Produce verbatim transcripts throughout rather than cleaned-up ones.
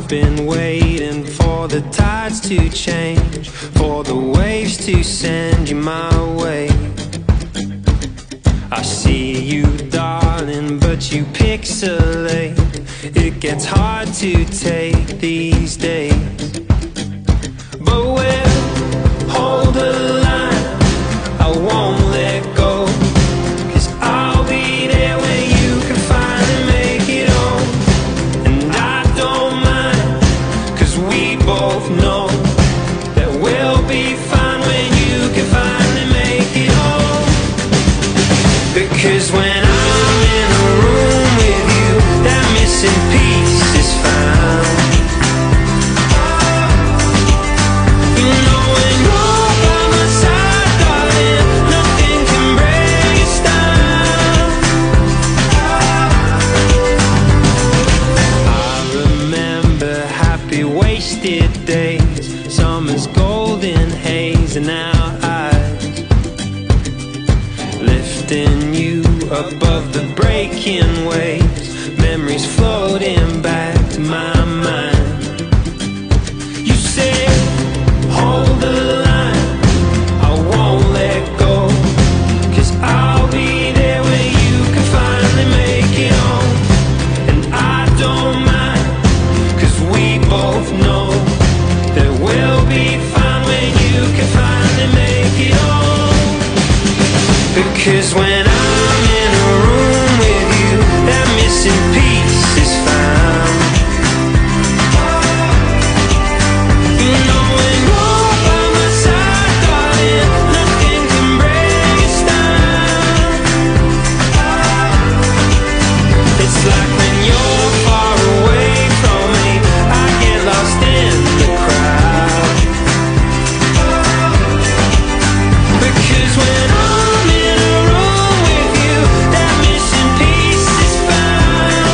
been waiting for the tides to change, for the waves to send you my way. I see you, darling, but you pixelate. It gets hard to take these days, but we'll hold the line. I won't let go, 'cause I'll be there when you can finally make it home. And I don't mind, 'cause we both know that we'll be fine when you can finally make it home. Because when I'm in a room with you, that missing piece is found. You know when you're by my side, darling, nothing can break us down. I remember happy wasted days, summer's golden haze in our eyes, lifting you above the breaking waves, memories floating back to my mind. You said, hold the line, I won't let go, 'cause I'll be there when you can finally make it home. And I don't mind, 'cause we both know that we'll be fine when you can finally make it home. Because when I'm in a room with you, that missing piece is found. You know when you're by my side, darling, nothing can break us down. It's like when you're far away from me, I get lost in the crowd. Because when I'm in a room with you, that missing piece is found.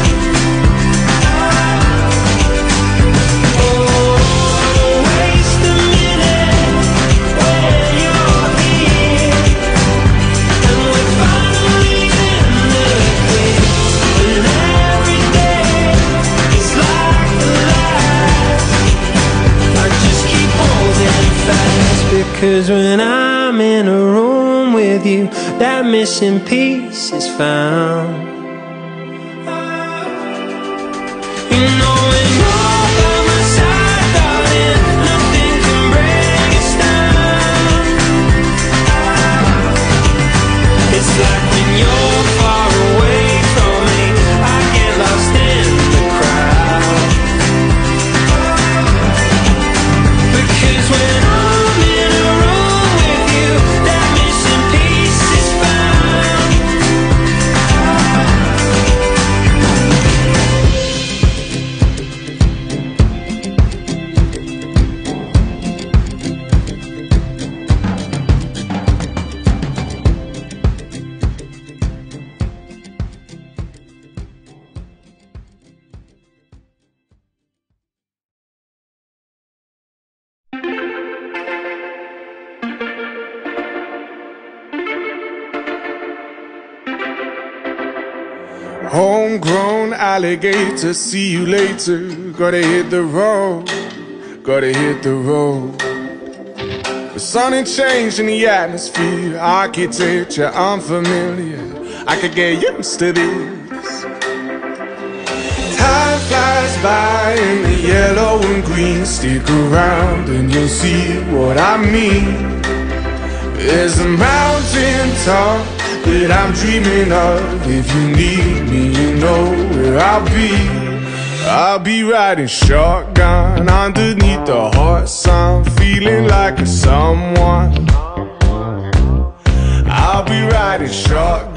Oh, waste a minute when you're here, and we're finally in the clear. And every day is like the last. I just keep holding fast. Because when I'm in a room with you, that missing piece is found. You know when you're by my side, darling, nothing can break us down. It's like when you're far away from me, I get lost in the crowd. Because when I'm in a room with you, that missing piece is found. Homegrown alligator, see you later. Gotta hit the road, gotta hit the road. The sun ain't changed in the atmosphere, architecture unfamiliar. I could get used to this. Time flies by in the yellow and green. Stick around and you'll see what I mean. There's a mountain top that I'm dreaming of. If you need me, you know where I'll be. I'll be riding shotgun underneath the hot sun, feeling like a someone. I'll be riding shotgun